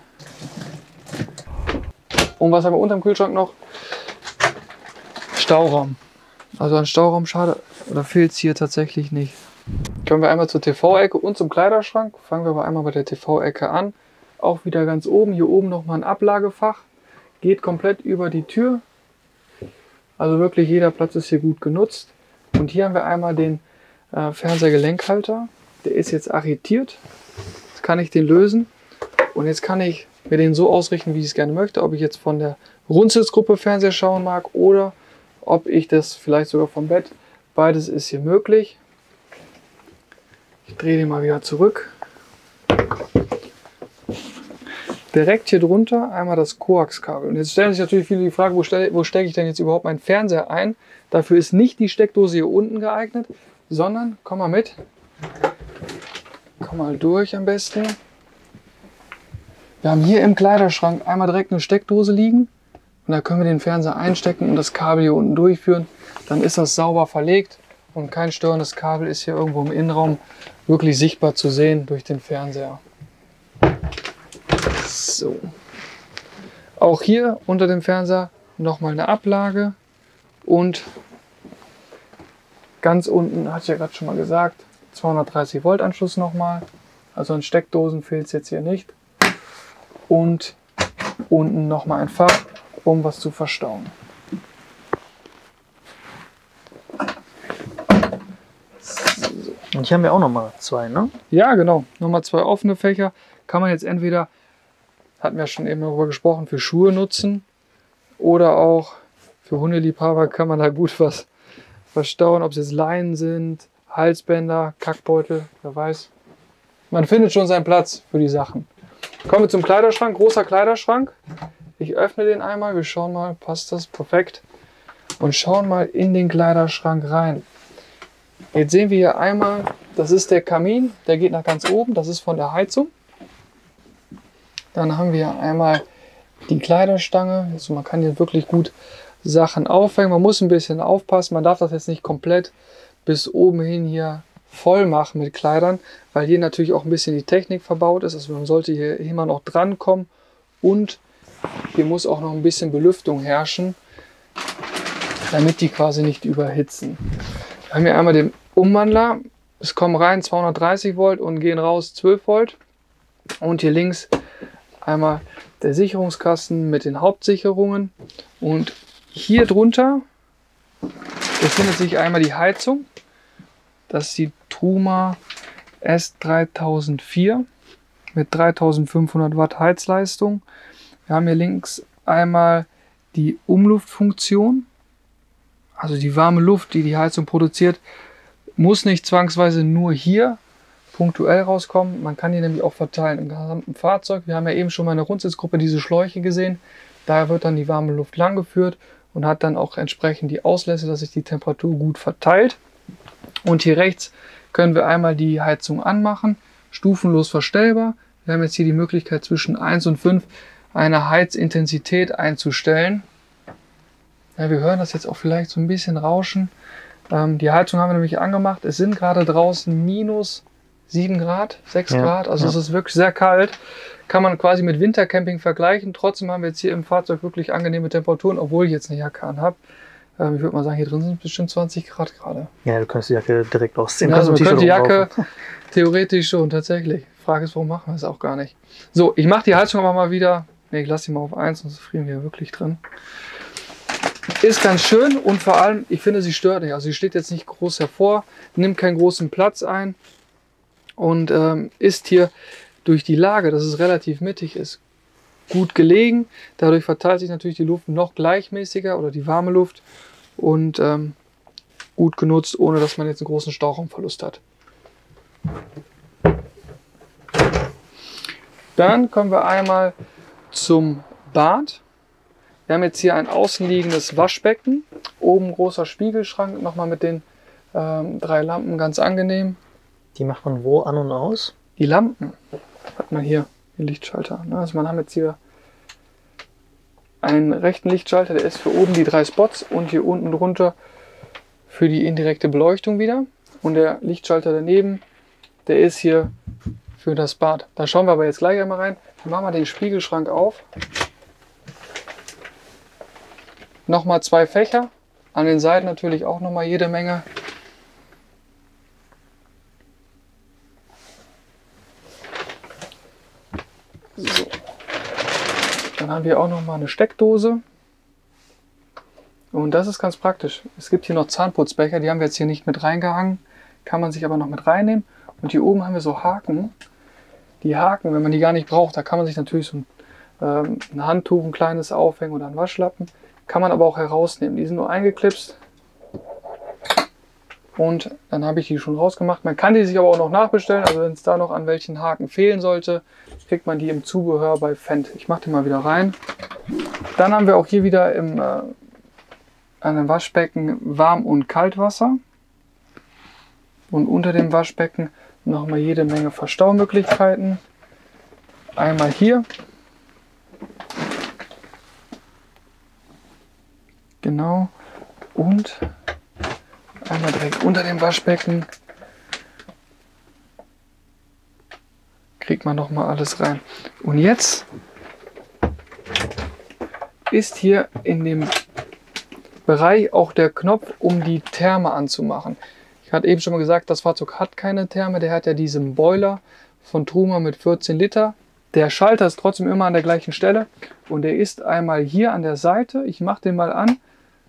Und was haben wir unter dem Kühlschrank noch? Stauraum. Also ein Stauraum, schade, oder fehlt es hier tatsächlich nicht. Können wir einmal zur T V-Ecke und zum Kleiderschrank. Fangen wir aber einmal bei der T V-Ecke an. Auch wieder ganz oben, hier oben nochmal ein Ablagefach. Geht komplett über die Tür. Also wirklich jeder Platz ist hier gut genutzt. Und hier haben wir einmal den äh, Fernsehergelenkhalter. Der ist jetzt arretiert. Jetzt kann ich den lösen. Und jetzt kann ich mir den so ausrichten, wie ich es gerne möchte. Ob ich jetzt von der Rundsitzgruppe Fernseher schauen mag oder ob ich das vielleicht sogar vom Bett. Beides ist hier möglich. Ich drehe den mal wieder zurück. Direkt hier drunter einmal das Koaxkabel. Und jetzt stellen sich natürlich viele die Frage, wo, stelle, wo stecke ich denn jetzt überhaupt meinen Fernseher ein? Dafür ist nicht die Steckdose hier unten geeignet, sondern, komm mal mit, komm mal durch am besten. Wir haben hier im Kleiderschrank einmal direkt eine Steckdose liegen. Und da können wir den Fernseher einstecken und das Kabel hier unten durchführen. Dann ist das sauber verlegt und kein störendes Kabel ist hier irgendwo im Innenraum wirklich sichtbar zu sehen durch den Fernseher. So. Auch hier unter dem Fernseher nochmal eine Ablage und ganz unten, hatte ich ja gerade schon mal gesagt, zweihundertdreißig Volt Anschluss nochmal. Also an Steckdosen fehlt es jetzt hier nicht. Und unten nochmal ein Fach, um was zu verstauen. So. Und hier haben wir auch nochmal zwei, ne? Ja, genau. Nochmal zwei offene Fächer. Kann man jetzt entweder, hatten wir schon eben darüber gesprochen, für Schuhe nutzen oder auch für Hundeliebhaber kann man da gut was verstauen. Ob es jetzt Leinen sind, Halsbänder, Kackbeutel, wer weiß. Man findet schon seinen Platz für die Sachen. Kommen wir zum Kleiderschrank, großer Kleiderschrank. Ich öffne den einmal, wir schauen mal, passt das? Perfekt. Und schauen mal in den Kleiderschrank rein. Jetzt sehen wir hier einmal, das ist der Kamin, der geht nach ganz oben, das ist von der Heizung. Dann haben wir einmal die Kleiderstange, also man kann hier wirklich gut Sachen aufhängen. Man muss ein bisschen aufpassen, man darf das jetzt nicht komplett bis oben hin hier voll machen mit Kleidern, weil hier natürlich auch ein bisschen die Technik verbaut ist. Also man sollte hier immer noch dran kommen und hier muss auch noch ein bisschen Belüftung herrschen, damit die quasi nicht überhitzen. Wir haben hier einmal den Umwandler. Es kommen rein zweihundertdreißig Volt und gehen raus zwölf Volt. Und hier links einmal der Sicherungskasten mit den Hauptsicherungen. Und hier drunter befindet sich einmal die Heizung. Das ist die Truma S dreitausendvier mit dreitausendfünfhundert Watt Heizleistung. Wir haben hier links einmal die Umluftfunktion. Also die warme Luft, die die Heizung produziert, muss nicht zwangsweise nur hier punktuell rauskommen. Man kann die nämlich auch verteilen im gesamten Fahrzeug. Wir haben ja eben schon mal in der Rundsitzgruppe diese Schläuche gesehen. Da wird dann die warme Luft langgeführt und hat dann auch entsprechend die Auslässe, dass sich die Temperatur gut verteilt. Und hier rechts können wir einmal die Heizung anmachen, stufenlos verstellbar. Wir haben jetzt hier die Möglichkeit zwischen eins und fünf eine Heizintensität einzustellen. Ja, wir hören das jetzt auch vielleicht so ein bisschen rauschen. Ähm, die Heizung haben wir nämlich angemacht. Es sind gerade draußen minus sieben Grad, sechs Ja, Grad. Also ja. es ist wirklich sehr kalt. Kann man quasi mit Wintercamping vergleichen. Trotzdem haben wir jetzt hier im Fahrzeug wirklich angenehme Temperaturen, obwohl ich jetzt eine Jacke anhabe. Ähm, ich würde mal sagen, hier drin sind bestimmt zwanzig Grad gerade. Ja, du kannst die Jacke direkt ausziehen. Ja, also man könnte die Jacke rumlaufen. theoretisch schon, tatsächlich. Die Frage ist, warum machen wir das auch gar nicht? So, ich mache die Heizung aber mal wieder. Ne, ich lasse die mal auf eins, sonst frieren wir wirklich drin. Ist ganz schön und vor allem, ich finde, sie stört nicht. Also sie steht jetzt nicht groß hervor, nimmt keinen großen Platz ein und ähm, ist hier durch die Lage, dass es relativ mittig ist, gut gelegen. Dadurch verteilt sich natürlich die Luft noch gleichmäßiger oder die warme Luft und ähm, gut genutzt, ohne dass man jetzt einen großen Stauraumverlust hat. Dann kommen wir einmal zum Bad. Wir haben jetzt hier ein außenliegendes Waschbecken, oben ein großer Spiegelschrank, nochmal mit den ähm, drei Lampen, ganz angenehm. Die macht man wo an und aus? Die Lampen hat man hier, den Lichtschalter. Also man hat jetzt hier einen rechten Lichtschalter, der ist für oben die drei Spots und hier unten drunter für die indirekte Beleuchtung wieder. Und der Lichtschalter daneben, der ist hier für das Bad. Da schauen wir aber jetzt gleich einmal rein. Wir machen mal den Spiegelschrank auf. Nochmal zwei Fächer, an den Seiten natürlich auch nochmal jede Menge. So. Dann haben wir auch nochmal eine Steckdose. Und das ist ganz praktisch. Es gibt hier noch Zahnputzbecher, die haben wir jetzt hier nicht mit reingehangen, kann man sich aber noch mit reinnehmen. Und hier oben haben wir so Haken. Die Haken, wenn man die gar nicht braucht, da kann man sich natürlich so ein, ähm, ein Handtuch, ein kleines aufhängen oder einen Waschlappen. Kann man aber auch herausnehmen. Die sind nur eingeklipst und dann habe ich die schon rausgemacht. Man kann die sich aber auch noch nachbestellen. Also wenn es da noch an welchen Haken fehlen sollte, kriegt man die im Zubehör bei Fendt. Ich mache die mal wieder rein. Dann haben wir auch hier wieder im äh, an einem Waschbecken Warm- und Kaltwasser. Und unter dem Waschbecken nochmal jede Menge Verstaumöglichkeiten. Einmal hier. Genau. Und einmal direkt unter dem Waschbecken kriegt man noch mal alles rein. Und jetzt ist hier in dem Bereich auch der Knopf, um die Therme anzumachen. Ich hatte eben schon mal gesagt, das Fahrzeug hat keine Therme. Der hat ja diesen Boiler von Truma mit vierzehn Liter. Der Schalter ist trotzdem immer an der gleichen Stelle und der ist einmal hier an der Seite. Ich mache den mal an.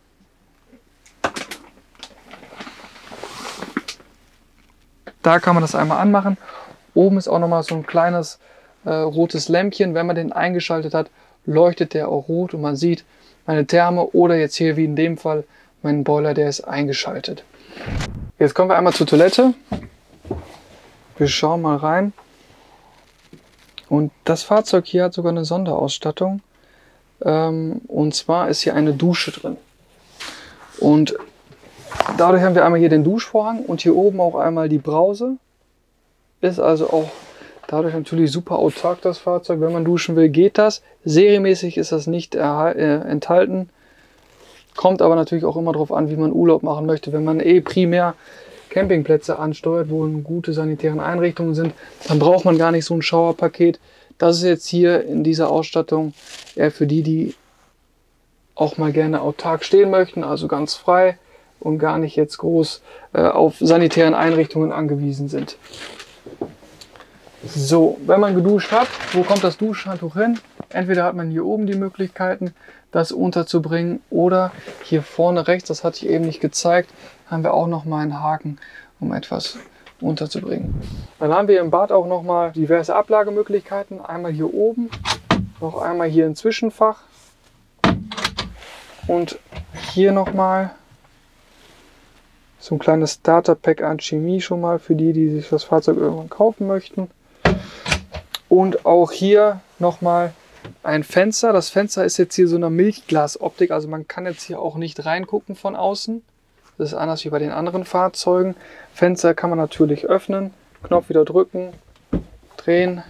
Da kann man das einmal anmachen. Oben ist auch noch mal so ein kleines äh, rotes Lämpchen. Wenn man den eingeschaltet hat, leuchtet der auch rot und man sieht meine Therme oder jetzt hier wie in dem Fall mein Boiler, der ist eingeschaltet. Jetzt kommen wir einmal zur Toilette. Wir schauen mal rein. Und das Fahrzeug hier hat sogar eine Sonderausstattung. Ähm, und zwar ist hier eine Dusche drin. Und dadurch haben wir einmal hier den Duschvorhang und hier oben auch einmal die Brause. Ist also auch dadurch natürlich super autark das Fahrzeug. Wenn man duschen will, geht das. Serienmäßig ist das nicht äh, enthalten. Kommt aber natürlich auch immer darauf an, wie man Urlaub machen möchte. Wenn man eh primär Campingplätze ansteuert, wo gute sanitäre Einrichtungen sind, dann braucht man gar nicht so ein Schauerpaket. Das ist jetzt hier in dieser Ausstattung eher für die, die auch mal gerne autark stehen möchten, also ganz frei und gar nicht jetzt groß äh, auf sanitären Einrichtungen angewiesen sind. So, wenn man geduscht hat, wo kommt das Duschhandtuch hin? Entweder hat man hier oben die Möglichkeiten, das unterzubringen, oder hier vorne rechts, das hatte ich eben nicht gezeigt, haben wir auch noch mal einen Haken, um etwas unterzubringen. Dann haben wir im Bad auch noch mal diverse Ablagemöglichkeiten. Einmal hier oben, noch einmal hier ein Zwischenfach und hier noch mal so ein kleines Starter-Pack an Chemie schon mal für die, die sich das Fahrzeug irgendwann kaufen möchten. Und auch hier nochmal ein Fenster. Das Fenster ist jetzt hier so eine Milchglasoptik, also man kann jetzt hier auch nicht reingucken von außen. Das ist anders wie bei den anderen Fahrzeugen. Fenster kann man natürlich öffnen, Knopf wieder drücken, drehen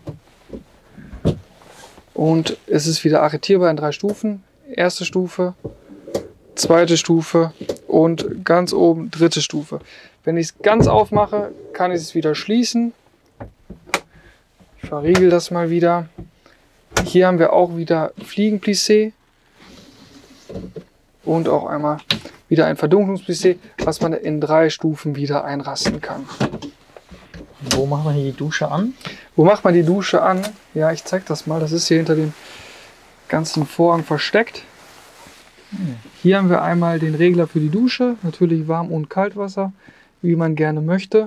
und es ist wieder arretierbar in drei Stufen. Erste Stufe, zweite Stufe und ganz oben dritte Stufe. Wenn ich es ganz aufmache, kann ich es wieder schließen. Ich verriegel das mal wieder. Hier haben wir auch wieder Fliegenplissé und auch einmal wieder ein Verdunklungsplissé, was man in drei Stufen wieder einrasten kann. Wo machen wir hier die Dusche an? Wo macht man die Dusche an? Ja, ich zeige das mal. Das ist hier hinter dem ganzen Vorhang versteckt. Hm. Hier haben wir einmal den Regler für die Dusche, natürlich Warm- und Kaltwasser, wie man gerne möchte.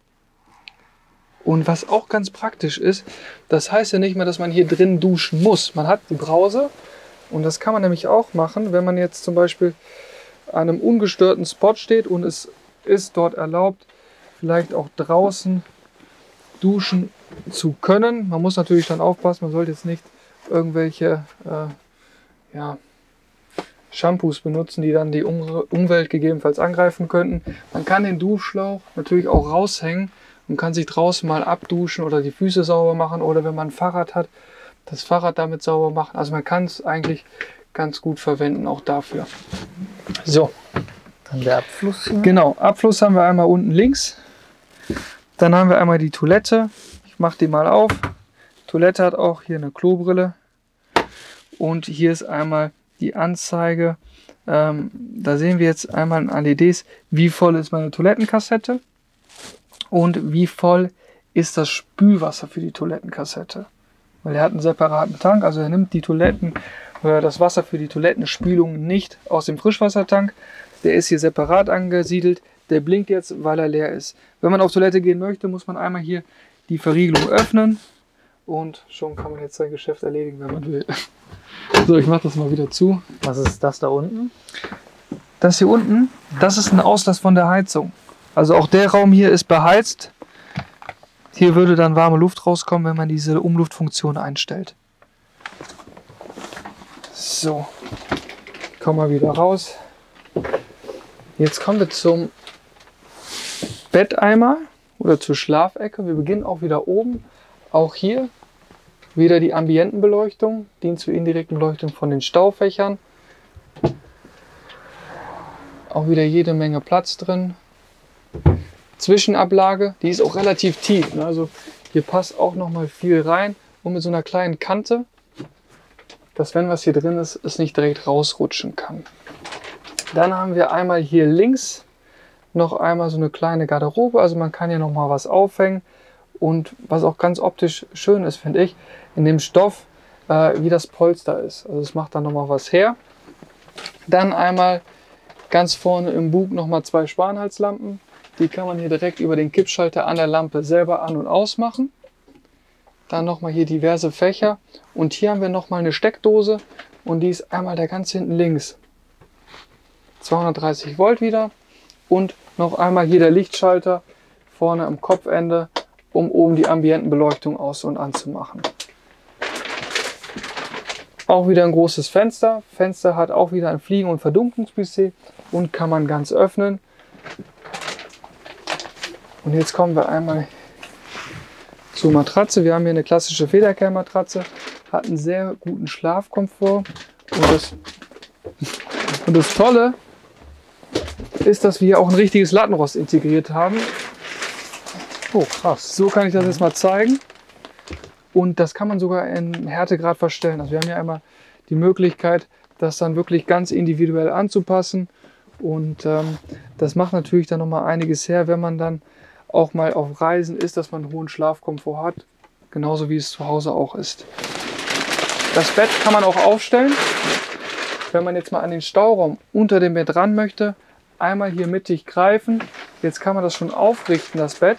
Und was auch ganz praktisch ist, das heißt ja nicht mehr, dass man hier drin duschen muss. Man hat die Brause und das kann man nämlich auch machen, wenn man jetzt zum Beispiel an einem ungestörten Spot steht und es ist dort erlaubt, vielleicht auch draußen duschen zu können. Man muss natürlich dann aufpassen, man sollte jetzt nicht irgendwelche äh, ja, Shampoos benutzen, die dann die um Umwelt gegebenenfalls angreifen könnten. Man kann den Duschschlauch natürlich auch raushängen und kann sich draußen mal abduschen oder die Füße sauber machen oder wenn man ein Fahrrad hat, das Fahrrad damit sauber machen. Also man kann es eigentlich ganz gut verwenden, auch dafür. So. Dann der Abfluss hier. Genau, Abfluss haben wir einmal unten links. Dann haben wir einmal die Toilette. Ich mache die mal auf. Die Toilette hat auch hier eine Klobrille. Und hier ist einmal die Anzeige. Ähm, da sehen wir jetzt einmal in L E Ds, wie voll ist meine Toilettenkassette und wie voll ist das Spülwasser für die Toilettenkassette. Weil er hat einen separaten Tank, also er nimmt die Toiletten, äh, das Wasser für die Toilettenspülung nicht aus dem Frischwassertank. Der ist hier separat angesiedelt. Der blinkt jetzt, weil er leer ist. Wenn man auf Toilette gehen möchte, muss man einmal hier die Verriegelung öffnen. Und schon kann man jetzt sein Geschäft erledigen, wenn man will. So, ich mache das mal wieder zu. Was ist das da unten? Das hier unten, das ist ein Auslass von der Heizung. Also auch der Raum hier ist beheizt. Hier würde dann warme Luft rauskommen, wenn man diese Umluftfunktion einstellt. So, kommen wir wieder raus. Jetzt kommen wir zum Betteimer oder zur Schlafecke. Wir beginnen auch wieder oben. Auch hier wieder die Ambientenbeleuchtung, dient zur indirekten Beleuchtung von den Staufächern. Auch wieder jede Menge Platz drin. Zwischenablage, die ist auch relativ tief. Ne? Also hier passt auch noch mal viel rein und mit so einer kleinen Kante, dass wenn was hier drin ist, es nicht direkt rausrutschen kann. Dann haben wir einmal hier links noch einmal so eine kleine Garderobe, also man kann hier noch mal was aufhängen und was auch ganz optisch schön ist, finde ich, in dem Stoff, äh, wie das Polster ist. Also es macht dann noch mal was her. Dann einmal ganz vorne im Bug noch mal zwei Spanhalslampen. Die kann man hier direkt über den Kippschalter an der Lampe selber an- und ausmachen. Dann noch mal hier diverse Fächer und hier haben wir noch mal eine Steckdose und die ist einmal da ganz hinten links. zweihundertdreißig Volt wieder und noch einmal hier der Lichtschalter vorne am Kopfende, um oben die Ambientenbeleuchtung aus- und anzumachen. Auch wieder ein großes Fenster. Fenster hat auch wieder ein Fliegen- und Verdunklungsplissé und kann man ganz öffnen. Und jetzt kommen wir einmal zur Matratze. Wir haben hier eine klassische Federkernmatratze, hat einen sehr guten Schlafkomfort. Und das, und das Tolle ist, dass wir hier auch ein richtiges Lattenrost integriert haben. Oh krass, so kann ich das jetzt mal zeigen. Und das kann man sogar in Härtegrad verstellen. Also wir haben hier einmal die Möglichkeit, das dann wirklich ganz individuell anzupassen. Und ähm, das macht natürlich dann nochmal einiges her, wenn man dann auch mal auf Reisen ist, dass man einen hohen Schlafkomfort hat. Genauso wie es zu Hause auch ist. Das Bett kann man auch aufstellen. Wenn man jetzt mal an den Stauraum unter dem Bett ran möchte, einmal hier mittig greifen. Jetzt kann man das schon aufrichten, das Bett.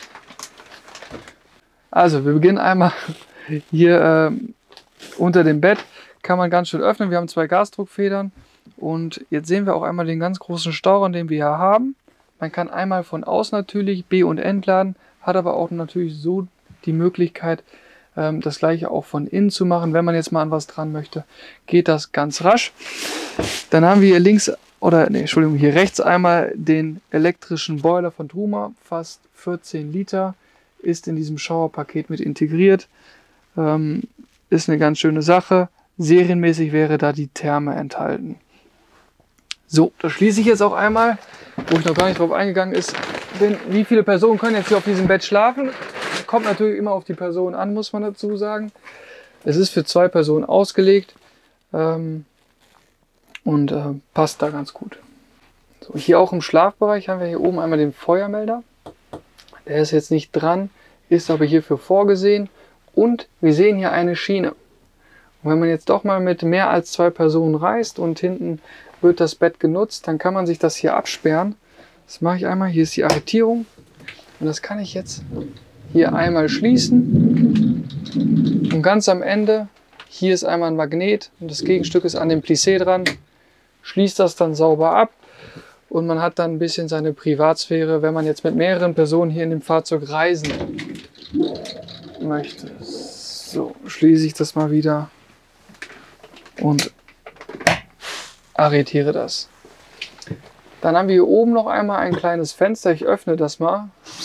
Also wir beginnen einmal hier äh, unter dem Bett. Kann man ganz schön öffnen. Wir haben zwei Gasdruckfedern. Und jetzt sehen wir auch einmal den ganz großen Stauraum, den wir hier haben. Man kann einmal von außen natürlich B- und entladen, hat aber auch natürlich so die Möglichkeit, Ähm, das gleiche auch von innen zu machen. Wenn man jetzt mal an was dran möchte, geht das ganz rasch. Dann haben wir hier links, oder nee, Entschuldigung, hier rechts einmal den elektrischen Boiler von Truma, fast vierzehn Liter, ist in diesem Schauerpaket mit integriert. Ähm, ist eine ganz schöne Sache. Serienmäßig wäre da die Therme enthalten. So, das schließe ich jetzt auch einmal, wo ich noch gar nicht drauf eingegangen ist, bin, wie viele Personen können jetzt hier auf diesem Bett schlafen. Kommt natürlich immer auf die Person an, muss man dazu sagen. Es ist für zwei Personen ausgelegt ähm, und äh, passt da ganz gut. So, hier auch im Schlafbereich haben wir hier oben einmal den Feuermelder. Der ist jetzt nicht dran, ist aber hierfür vorgesehen. Und wir sehen hier eine Schiene. Und wenn man jetzt doch mal mit mehr als zwei Personen reist und hinten wird das Bett genutzt, dann kann man sich das hier absperren. Das mache ich einmal. Hier ist die Arretierung. Und das kann ich jetzt hier einmal schließen. Und ganz am Ende, hier ist einmal ein Magnet und das Gegenstück ist an dem Plissé dran. Schließt das dann sauber ab. Und man hat dann ein bisschen seine Privatsphäre, wenn man jetzt mit mehreren Personen hier in dem Fahrzeug reisen möchte. So, schließe ich das mal wieder und arretiere das. Dann haben wir hier oben noch einmal ein kleines Fenster. Ich öffne das mal.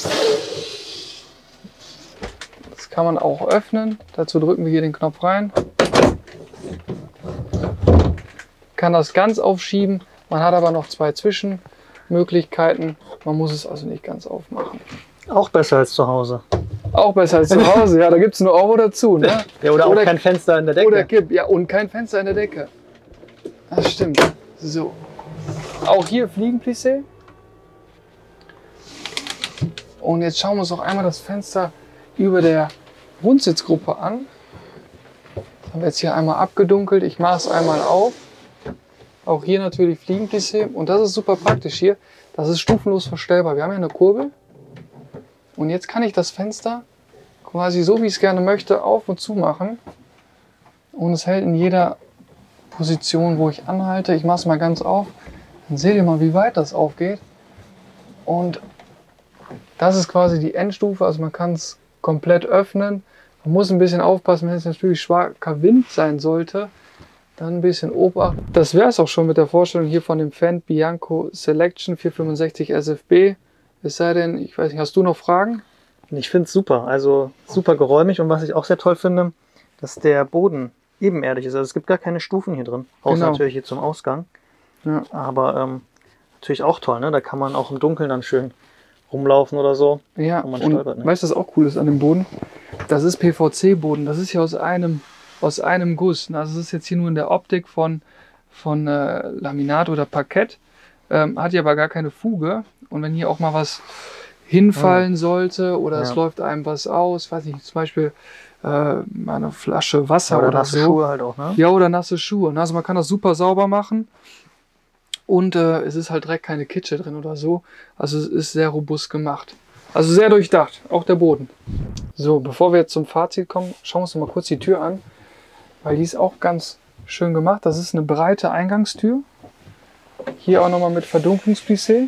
Das kann man auch öffnen. Dazu drücken wir hier den Knopf rein. Kann das ganz aufschieben. Man hat aber noch zwei Zwischenmöglichkeiten. Man muss es also nicht ganz aufmachen. Auch besser als zu Hause. Auch besser als zu Hause, ja, da gibt es nur Euro dazu. Ne? Ja, oder, oder auch kein Fenster in der Decke. Oder Kipp, ja, und kein Fenster in der Decke. Das stimmt. So. Auch hier Fliegenplissé. Und jetzt schauen wir uns noch einmal das Fenster über der Rundsitzgruppe an. Das haben wir jetzt hier einmal abgedunkelt. Ich mache es einmal auf. Auch hier natürlich Fliegenplissé. Und das ist super praktisch hier. Das ist stufenlos verstellbar. Wir haben hier eine Kurbel. Und jetzt kann ich das Fenster quasi so, wie ich es gerne möchte, auf und zu machen. Und es hält in jeder Position, wo ich anhalte. Ich mache es mal ganz auf. Dann seht ihr mal, wie weit das aufgeht. Und das ist quasi die Endstufe. Also man kann es komplett öffnen. Man muss ein bisschen aufpassen, wenn es natürlich starker Wind sein sollte. Dann ein bisschen Obacht. Das wäre es auch schon mit der Vorstellung hier von dem Fendt Bianco Selection vierhundertfünfundsechzig S F B. Es sei denn, ich weiß nicht, hast du noch Fragen? Ich finde es super, also super geräumig und was ich auch sehr toll finde, dass der Boden ebenerdig ist. Also es gibt gar keine Stufen hier drin, außer Genau. natürlich hier zum Ausgang. Ja. Aber ähm, natürlich auch toll, ne? Da kann man auch im Dunkeln dann schön rumlaufen oder so. Ja, und man und stolpert nicht. weißt du, was auch cool ist an dem Boden? Das ist P V C-Boden, das ist ja aus einem, aus einem Guss. Also es ist jetzt hier nur in der Optik von, von äh, Laminat oder Parkett, ähm, hat ja aber gar keine Fuge. Und wenn hier auch mal was hinfallen ja. sollte oder ja. es läuft einem was aus, weiß ich, zum Beispiel äh, eine Flasche Wasser oder, oder nasse so. Schuhe halt auch, ne? Ja, oder nasse Schuhe. Also man kann das super sauber machen und äh, es ist halt direkt keine Kitsche drin oder so. Also es ist sehr robust gemacht. Also sehr durchdacht, auch der Boden. So, bevor wir jetzt zum Fazit kommen, schauen wir uns noch mal kurz die Tür an, weil die ist auch ganz schön gemacht. Das ist eine breite Eingangstür. Hier auch nochmal mit Verdunklungsplissé.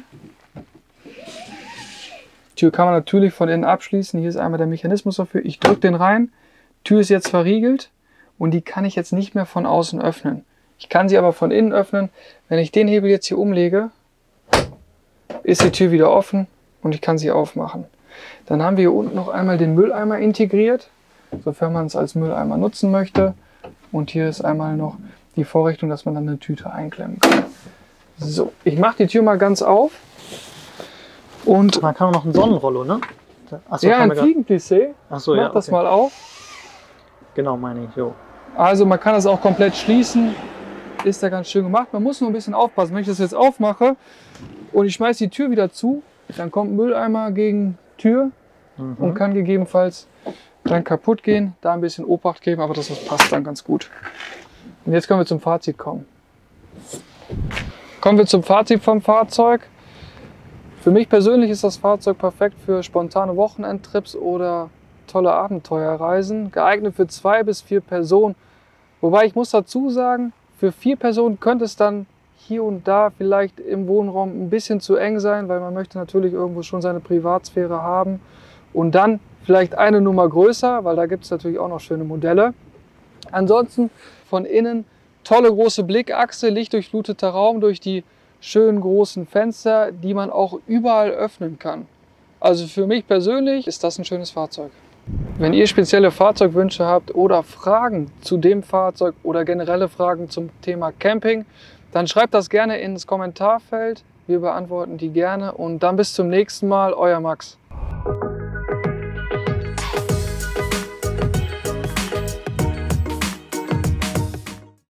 Tür kann man natürlich von innen abschließen. Hier ist einmal der Mechanismus dafür. Ich drücke den rein. Tür ist jetzt verriegelt und die kann ich jetzt nicht mehr von außen öffnen. Ich kann sie aber von innen öffnen. Wenn ich den Hebel jetzt hier umlege, ist die Tür wieder offen und ich kann sie aufmachen. Dann haben wir hier unten noch einmal den Mülleimer integriert, sofern man es als Mülleimer nutzen möchte. Und hier ist einmal noch die Vorrichtung, dass man dann eine Tüte einklemmen kann. So, ich mache die Tür mal ganz auf. Und man kann auch noch ein Sonnenrollo, ne? Achso, ja, ein Fliegenplissé. Achso, Mach ja. Okay. das mal auf. Genau, meine ich, jo. Also man kann das auch komplett schließen. Ist da ganz schön gemacht. Man muss nur ein bisschen aufpassen. Wenn ich das jetzt aufmache und ich schmeiße die Tür wieder zu, dann kommt Mülleimer gegen Tür mhm. und kann gegebenenfalls dann kaputt gehen. Da ein bisschen Obacht geben, aber das passt dann ganz gut. Und jetzt können wir zum Fazit kommen. Kommen wir zum Fazit vom Fahrzeug. Für mich persönlich ist das Fahrzeug perfekt für spontane Wochenendtrips oder tolle Abenteuerreisen. Geeignet für zwei bis vier Personen. Wobei ich muss dazu sagen, für vier Personen könnte es dann hier und da vielleicht im Wohnraum ein bisschen zu eng sein, weil man möchte natürlich irgendwo schon seine Privatsphäre haben. Und dann vielleicht eine Nummer größer, weil da gibt es natürlich auch noch schöne Modelle. Ansonsten von innen tolle große Blickachse, lichtdurchfluteter Raum durch die schönen großen Fenster, die man auch überall öffnen kann. Also für mich persönlich ist das ein schönes Fahrzeug. Wenn ihr spezielle Fahrzeugwünsche habt oder Fragen zu dem Fahrzeug oder generelle Fragen zum Thema Camping, dann schreibt das gerne ins Kommentarfeld. Wir beantworten die gerne und dann bis zum nächsten Mal, euer Max.